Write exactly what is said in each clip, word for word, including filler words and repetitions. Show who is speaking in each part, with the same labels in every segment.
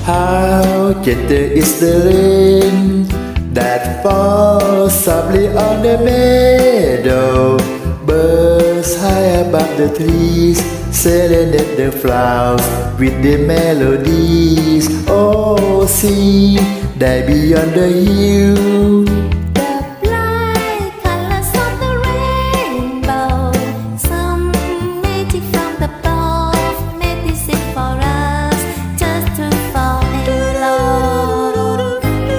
Speaker 1: How gentle is the rain that falls softly on the meadow. Birds high above the trees serenade the flowers with their melodies. Oh, see that beyond the hill,
Speaker 2: the bright colors of the rainbow. Some native from the above, native sing for us just to fall in love.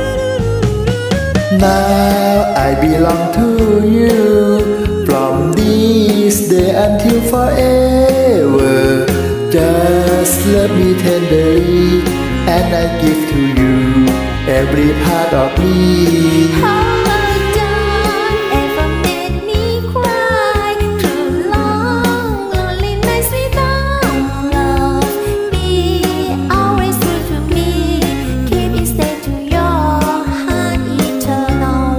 Speaker 1: now I belong to you from this day until forever. Just love me tenderly and I give to you every part of me.
Speaker 2: Oh, don't ever make me cry through long, lonely nights without love. Be always true to me, keep it stay to your heart eternally.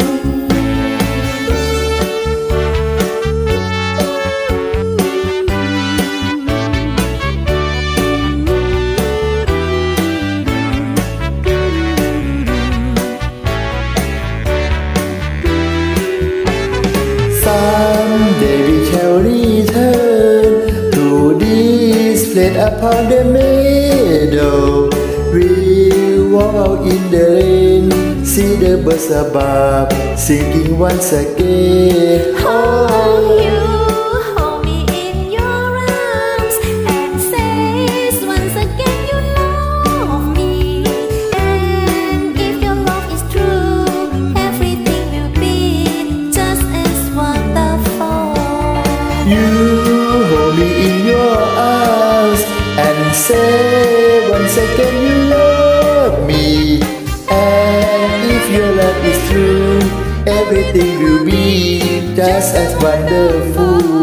Speaker 1: Someday we shall return to this place upon the meadow. We'll walk out in the rain, see the birds above singing once again.
Speaker 2: Oh, you hold me in your arms and say once again you love me. And if your love is true, everything will be just as wonderful.
Speaker 1: You hold me in your arms and say once again you love me. And if your love is true, everything will be just as wonderful.